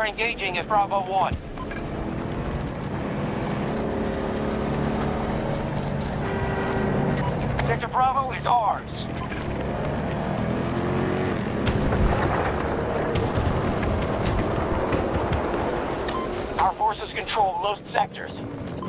are engaging at Bravo 1. Sector Bravo is ours. Our forces control most sectors.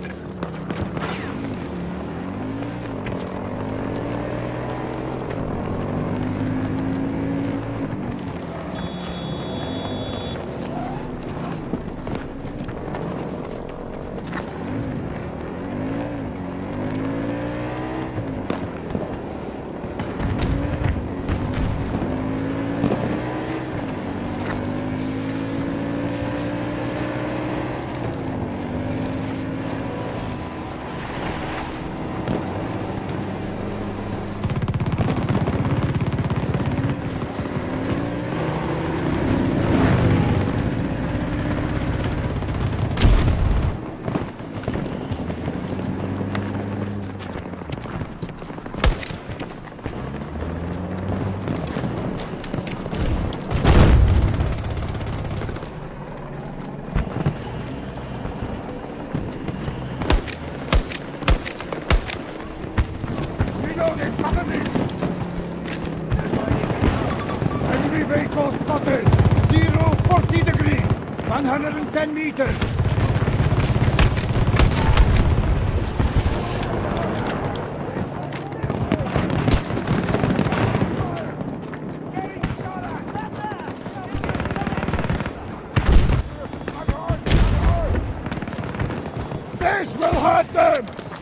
Enemy vehicle spotted! 040 degrees! 110 meters! This will hurt them!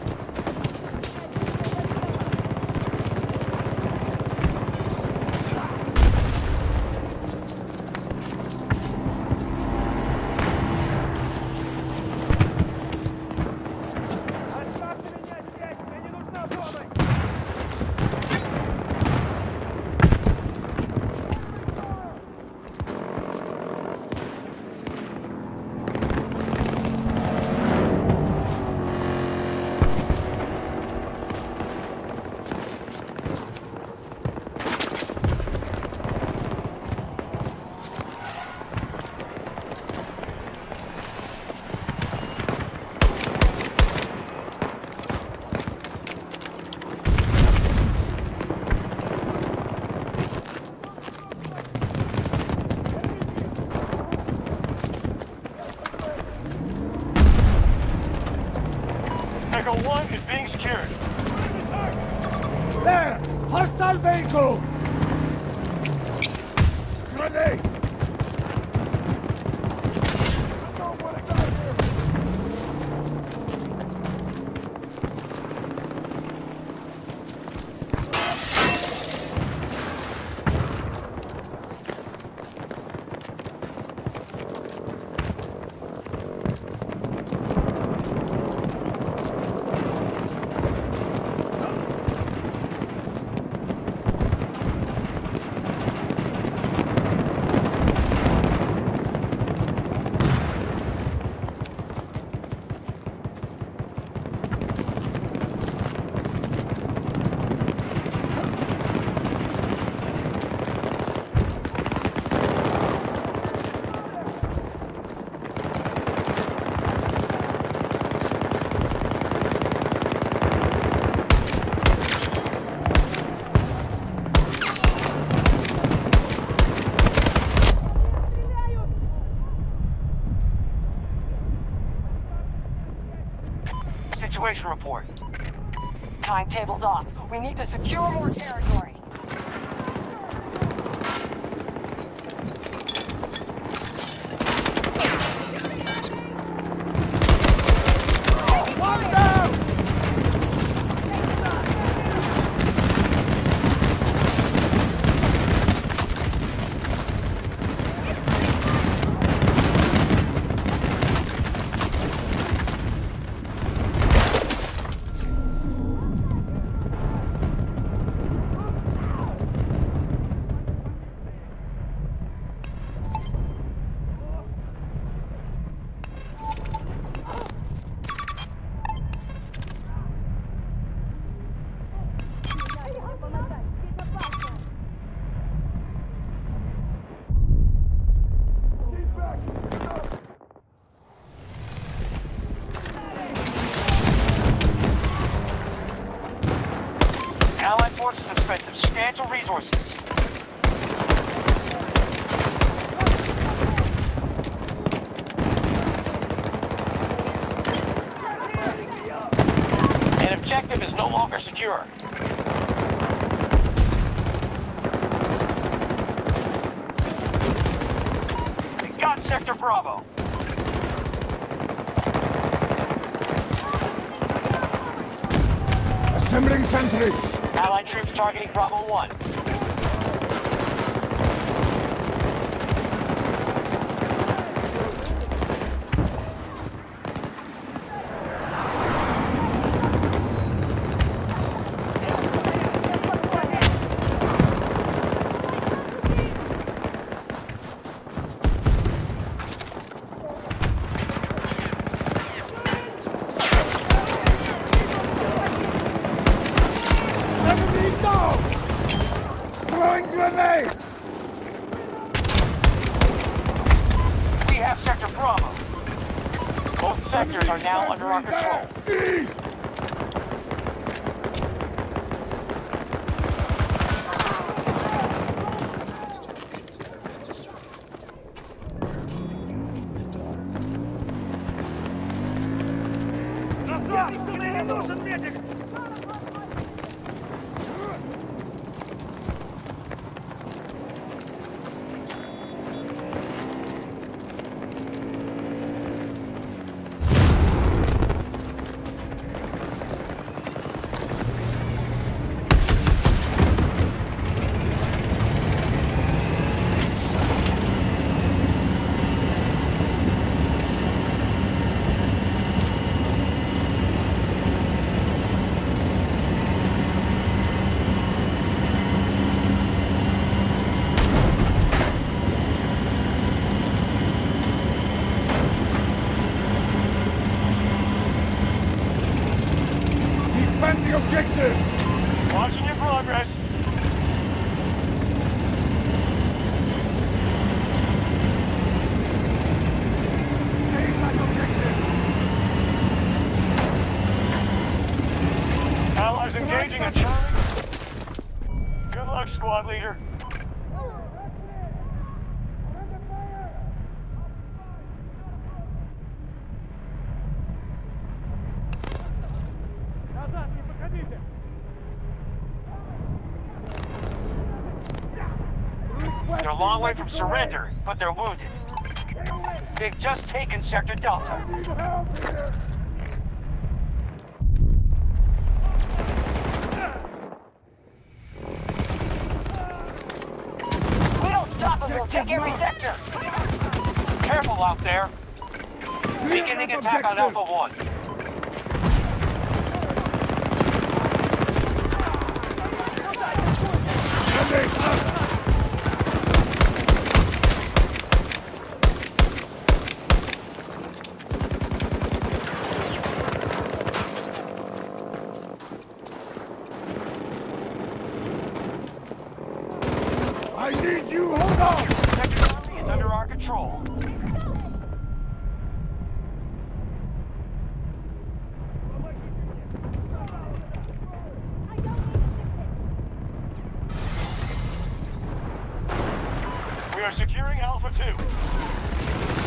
Echo 1 is being secured. There! Hostile vehicle! Grenade! Situation report. Timetable's off. We need to secure more territory. One down! spent substantial resources. An objective is no longer secure. We got Sector Bravo. Assembling sentry. Allied troops targeting Bravo 1. Enemy down! Throwing grenade! We have Sector Bravo. Both sectors are now under our control. East! Defend the objective! Watching your progress. Aim that objective! Allies engaging at Charlie. Good luck, squad leader. They're a long way from surrender, but they're wounded. They've just taken Sector Delta. Need help here! We don't stop them, we'll take every sector. Careful out there. Clear Beginning that attack on objective. Alpha 1. Grenade out! I need you, hold on! Sector Charlie is under our control. We are securing Alpha 2.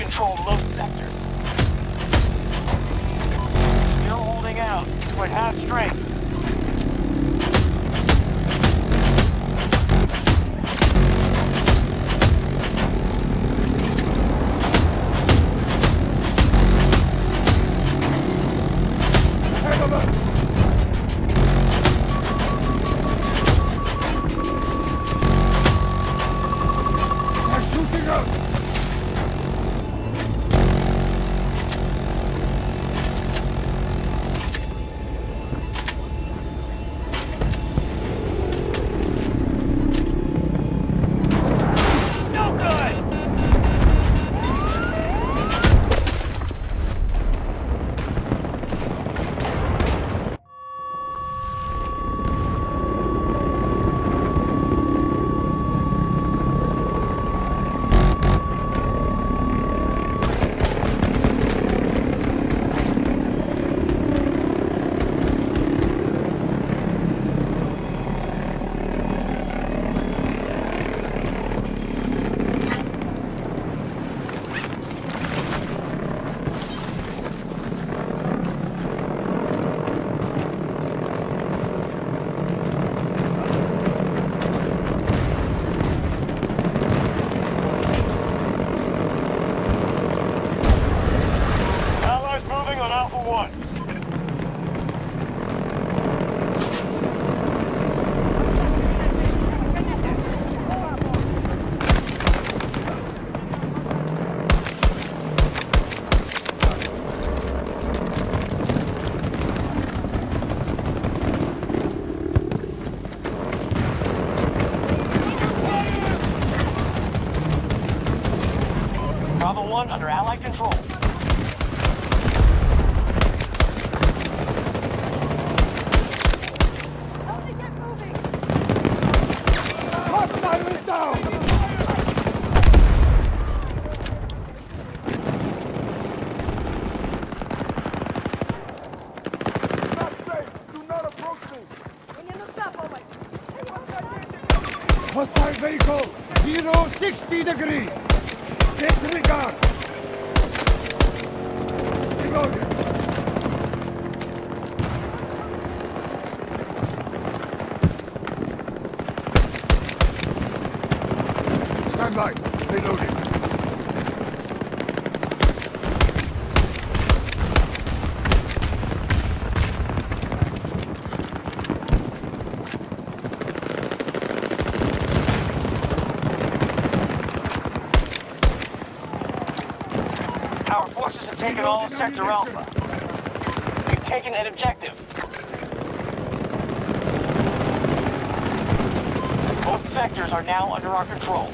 control most sectors. Still holding out. We're at half strength. Bravo 1 under Allied control. Hostile is down! Not safe! Do not approach me! Hostile vehicle! 060 degrees! Disregard! Reloaded! Stand by! Reloading! Our forces have taken all of Sector Alpha. We've taken an objective. Both sectors are now under our control.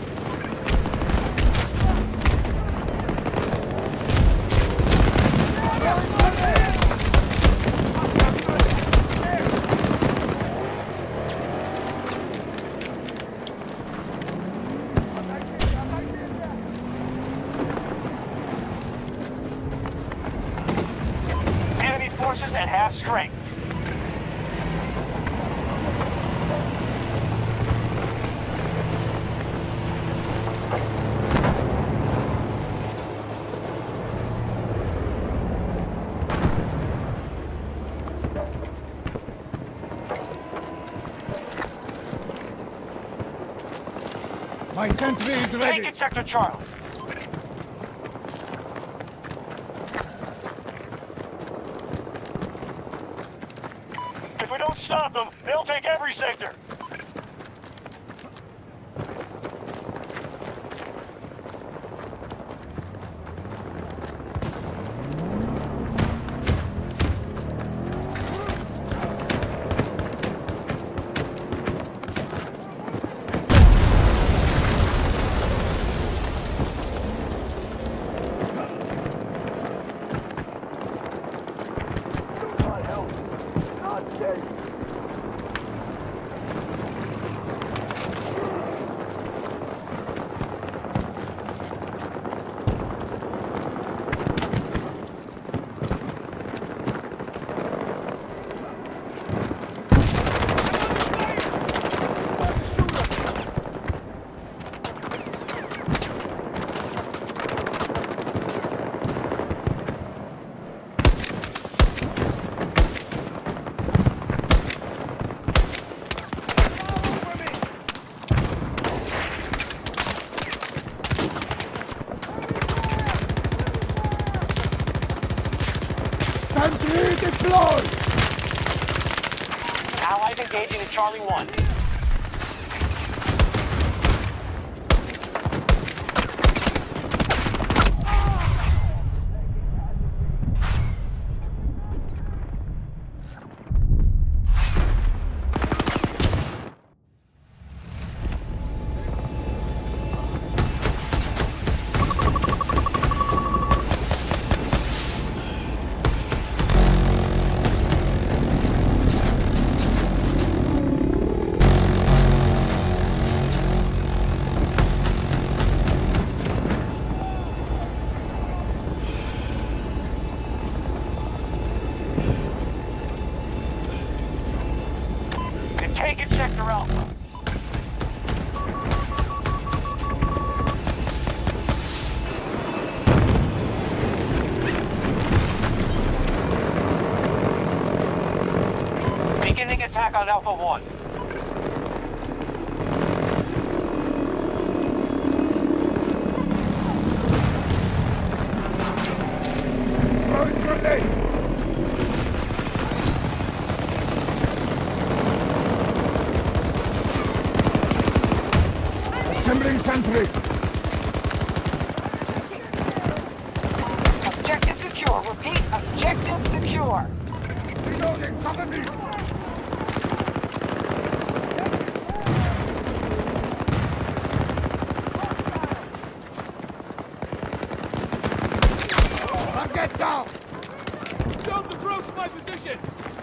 Enemy forces at half strength. My sentry is ready! Take it, Sector Charlie. If we don't stop them, they'll take every sector. My help! Not safe! Sentry deployed! Allies engaging in Charlie 1. Taking Sector Alpha. Beginning attack on Alpha 1. Throwing grenade! Assembling sentry! Objective secure. Repeat, objective secure. Reloading, cover me! Get down! Don't approach my position!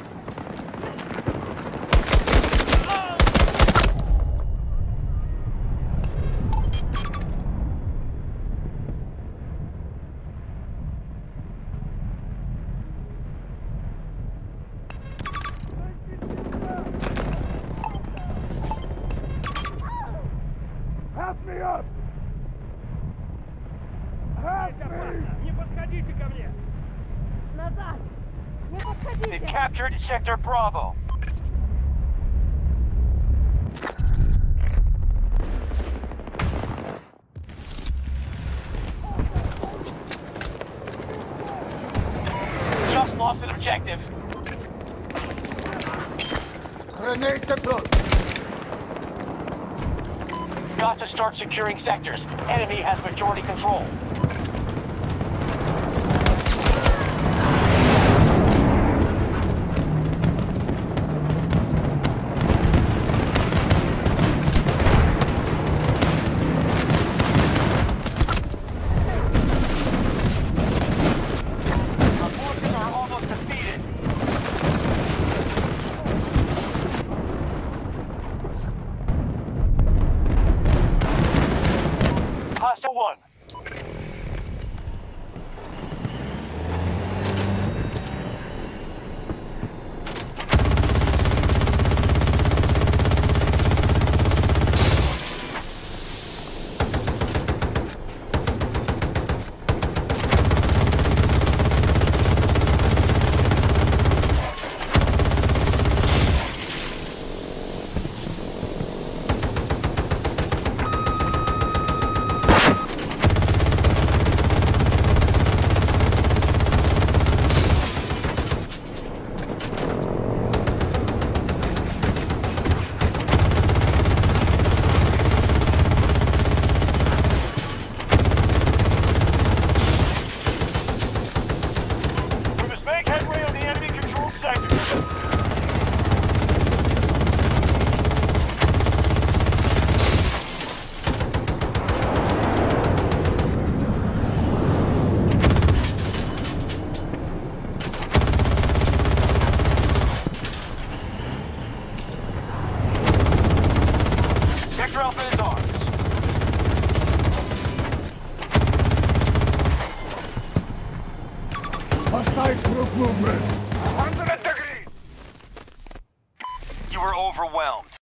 Help me up! Help me! Не подходите ко мне! Назад! Не They've подходите! captured Sector Bravo. Just lost an objective. Grenade deployed! Got to start securing sectors. Enemy has majority control. Our forces are almost defeated. Hostile 1. We must make headway on the enemy-controlled sectors. Sector Alpha is ours. Hostile troop movement! 100 degrees! You were overwhelmed.